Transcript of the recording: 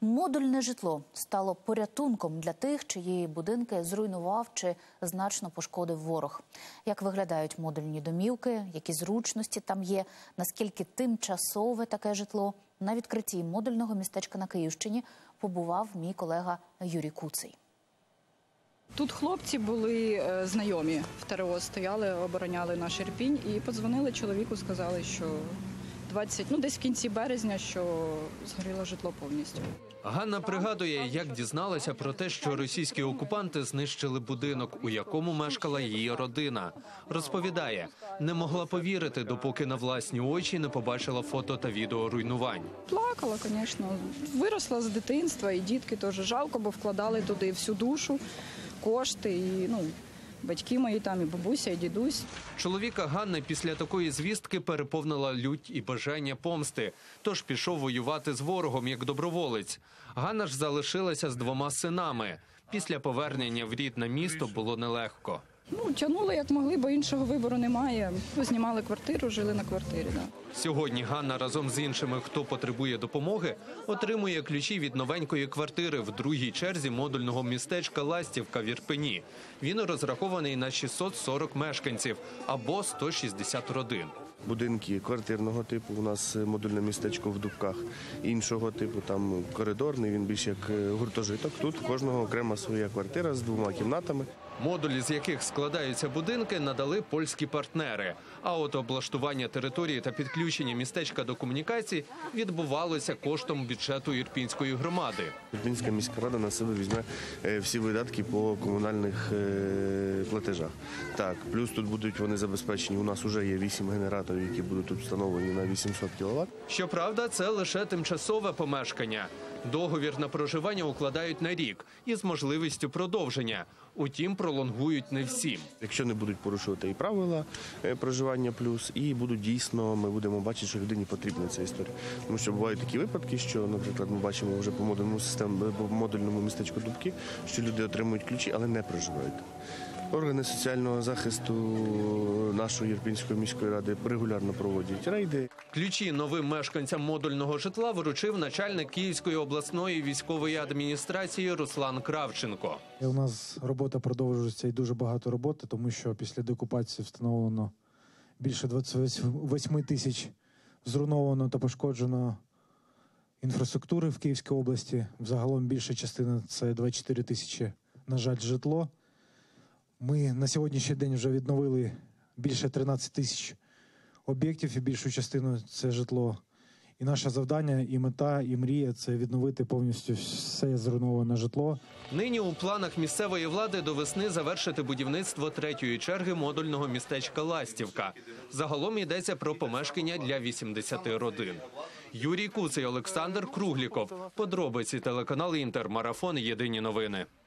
Модульне житло стало порятунком для тих, чиї будинки зруйнував чи значно пошкодив ворог. Як виглядають модульні домівки, які зручності там є, наскільки тимчасове таке житло. На відкритті модульного містечка на Київщині побував мій колега Юрій Куций. Тут хлопці були знайомі в ТРО, стояли, обороняли наш Ірпінь і подзвонили чоловіку, сказали, що десь в кінці березня, що згоріло житло повністю. Ганна пригадує, як дізналася про те, що російські окупанти знищили будинок, у якому мешкала її родина. Розповідає, не могла повірити, допоки на власні очі не побачила фото та відео руйнувань. Плакала, звісно. Виросла з дитинства, і дітки теж жалко, бо вкладали туди всю душу, кошти, і батьки мої там, і бабуся, і дідусь. Чоловіка Ганни після такої звістки переповнила лють і бажання помсти, тож пішов воювати з ворогом як доброволець. Ганна ж залишилася з 2 синами. Після повернення в рідне місто було нелегко. Тягнули як могли, бо іншого вибору немає. Знімали квартиру, жили на квартирі. Да. Сьогодні Ганна разом з іншими, хто потребує допомоги, отримує ключі від новенької квартири в другій черзі модульного містечка Ластівка в Ірпені. Він розрахований на 640 мешканців або 160 родин. Будинки квартирного типу, у нас модульне містечко в Дубках, іншого типу, там коридорний, він більш як гуртожиток. Тут в кожного окрема своя квартира з 2 кімнатами. Модулі, з яких складаються будинки, надали польські партнери. А от облаштування території та підключення містечка до комунікацій відбувалося коштом бюджету Ірпінської громади. Ірпінська міська рада на себе візьме всі видатки по комунальних платежах. Так, плюс тут будуть вони забезпечені, у нас вже є 8 генераторів, які будуть тут встановлені на 800 кВт. Щоправда, це лише тимчасове помешкання. Договір на проживання укладають на рік із можливістю продовження. Утім, пролонгують не всім. Якщо не будуть порушувати і правила проживання плюс, і будуть дійсно, ми будемо бачити, що людині потрібна ця історія. Тому що бувають такі випадки, що, наприклад, ми бачимо вже по модульному містечку Дубки, що люди отримують ключі, але не проживають. Органи соціального захисту нашої Ірпінської міської ради регулярно проводять рейди. Ключі новим мешканцям модульного житла вручив начальник Київської обласної військової адміністрації Руслан Кравченко. У нас робота продовжується і дуже багато роботи, тому що після деокупації встановлено більше 28 тисяч зруйновано та пошкоджено інфраструктури в Київській області. Взагалом більша частина – це 24 тисячі, на жаль, житло. Ми на сьогоднішній день вже відновили більше 13 тисяч об'єктів і більшу частину – це житло. І наше завдання, і мета, і мрія – це відновити повністю все зруйноване житло. Нині у планах місцевої влади до весни завершити будівництво 3-ї черги модульного містечка Ластівка. Загалом йдеться про помешкання для 80 родин. Юрій Куций, Олександр Кругліков. Подробиці телеканал «Інтер». Марафон. Єдині новини.